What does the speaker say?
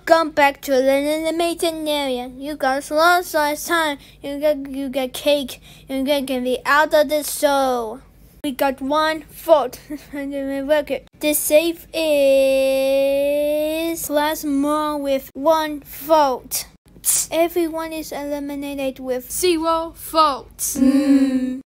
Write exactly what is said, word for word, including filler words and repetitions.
Welcome back to the animated area. You got long size time. You got you got cake. You got get me out of the show. We got one vote. Record. The safe is plus more with one vote. Everyone is eliminated with zero votes. Mm.